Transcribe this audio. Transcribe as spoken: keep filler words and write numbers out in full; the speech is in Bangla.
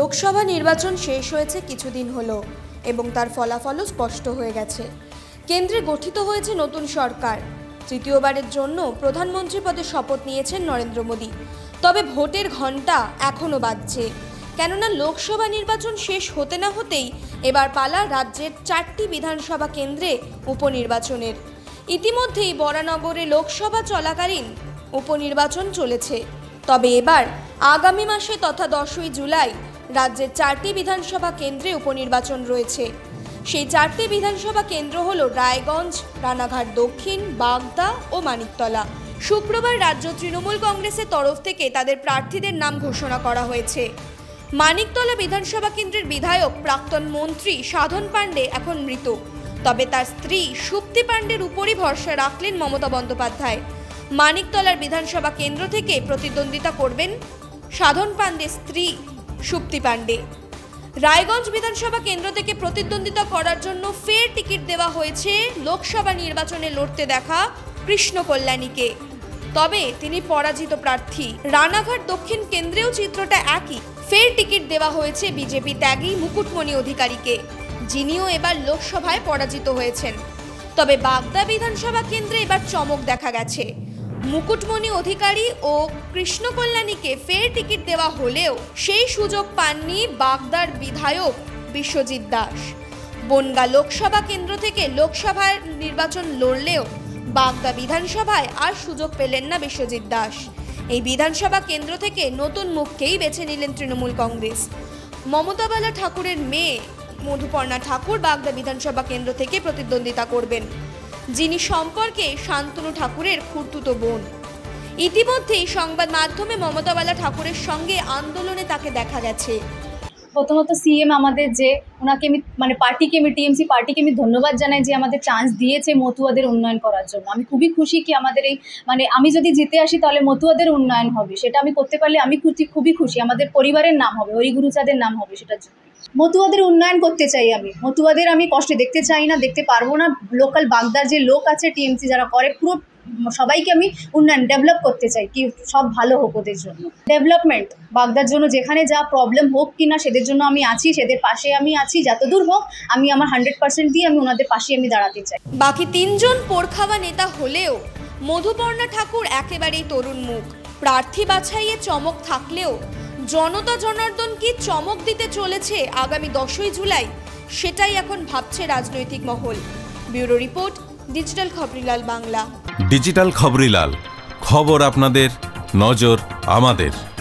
লোকসভা নির্বাচন শেষ হয়েছে কিছুদিন হলো এবং তার ফলাফলও স্পষ্ট হয়ে গেছে। কেন্দ্রে গঠিত হয়েছে নতুন সরকার। তৃতীয়বারের জন্য প্রধানমন্ত্রী পদে শপথ নিয়েছেন নরেন্দ্র মোদী। তবে ভোটের ঘণ্টা এখনও বাজছে, কেননা লোকসভা নির্বাচন শেষ হতে না হতেই এবার পালা রাজ্যের চারটি বিধানসভা কেন্দ্রে উপনির্বাচনের। ইতিমধ্যেই বরানগরে লোকসভা চলাকালীন উপনির্বাচন চলেছে। তবে এবার আগামী মাসে তথা দশই জুলাই রাজ্যের চারটি বিধানসভা কেন্দ্রে উপনির্বাচন রয়েছে। সেই চারটি বিধানসভা কেন্দ্র হল রায়গঞ্জ, রানাঘাট দক্ষিণ, বাগদা ও মানিকতলা। শুক্রবার রাজ্য তৃণমূল কংগ্রেসের তরফ থেকে তাদের প্রার্থীদের নাম ঘোষণা করা হয়েছে। মানিকতলা বিধানসভা কেন্দ্রের বিধায়ক প্রাক্তন মন্ত্রী সাধন পাণ্ডে এখন মৃত, তবে তার স্ত্রী সুপ্তি পাণ্ডের উপরই ভরসা রাখলেন মমতা বন্দ্যোপাধ্যায়। মানিকতলার বিধানসভা কেন্দ্র থেকে প্রতিদ্বন্দ্বিতা করবেন সাধন পাণ্ডের স্ত্রী সুপ্তি পাণ্ডে। রায়গঞ্জ বিধানসভা কেন্দ্র থেকে প্রতিদ্বন্দ্বিতা করার জন্য ফের টিকিট দেওয়া হয়েছে লোকসভা নির্বাচনে লড়তে দেখা কৃষ্ণ কল্যাণীকে, তবে তিনি পরাজিত প্রার্থী। রানাঘাট দক্ষিণ কেন্দ্রেও চিত্রটা একই, ফের টিকিট দেওয়া হয়েছে বিজেপি ত্যাগী মুকুটমণি অধিকারীকে, যিনিও এবার লোকসভায় পরাজিত হয়েছেন। তবে বাগদা বিধানসভা কেন্দ্রে এবার চমক দেখা গেছে। মুকুটমণি অধিকারী ও কৃষ্ণ কল্যাণীকে ফের টিকিট দেওয়া হলেও সেই সুযোগ পাননি বাগদার বিধায়ক বিশ্বজিৎ দাস। বনগাঁ লোকসভা কেন্দ্র থেকে লোকসভার নির্বাচন লড়লেও বাগদা বিধানসভায় আর সুযোগ পেলেন না বিশ্বজিৎ দাস। এই বিধানসভা কেন্দ্র থেকে নতুন মুখকেই বেছে নিলেন তৃণমূল কংগ্রেস। মমতা বালা ঠাকুরের মেয়ে মধুপর্ণা ঠাকুর বাগদা বিধানসভা কেন্দ্র থেকে প্রতিদ্বন্দ্বিতা করবেন, যিনি সম্পর্কে শান্তনু ঠাকুরের খুড়তুতো বোন। ইতিমধ্যেই সংবাদ মাধ্যমে মমতা বালা ঠাকুরের সঙ্গে আন্দোলনে তাকে দেখা গেছে। প্রথমত সিএম আমাদের যে ওনাকে আমি মানে পার্টিকে আমি টিএমসি পার্টিকে আমি ধন্যবাদ জানাই যে আমাদের চান্স দিয়েছে মতুয়াদের উন্নয়ন করার জন্য। আমি খুবই খুশি কি আমাদের এই মানে আমি যদি জিতে আসি তাহলে মতুয়াদের উন্নয়ন হবে, সেটা আমি করতে পারলে আমি খুশি, খুবই খুশি। আমাদের পরিবারের নাম হবে, হরিগুরুচাঁদের নাম হবে, সেটার জন্য মতুয়াদের উন্নয়ন করতে চাই। আমি মতুয়াদের আমি কষ্টে দেখতে চাই না, দেখতে পারবো না। লোকাল বাগদার যে লোক আছে টিএমসি যারা করে, পুরো সবাইকে আমি উন্নয়ন ডেভেলপ করতে চাই, কি সব ভালো হোক ওদের জন্য। ডেভেলপমেন্ট বাগদার জন্য যেখানে যা প্রবলেম হোক কি না সেদের জন্য আমি আছি, সেদের পাশে আমি আছি। যতদূর হোক আমি আমার হান্ড্রেড পার্সেন্ট দিয়ে আমি ওনাদের পাশে আমি দাঁড়াতে চাই। বাকি তিনজন পোড়খাওয়া নেতা হলেও মধুপর্ণা ঠাকুর একেবারেই তরুণ মুখ। প্রার্থী বাছাইয়ে চমক থাকলেও জনতা জনার্দন কি চমক দিতে চলেছে আগামী দশই জুলাই, সেটাই এখন ভাবছে রাজনৈতিক মহল। Bureau report, digital Khaborilal Bangla. Digital Khaborilal, খবর আপনাদের, নজর আমাদের।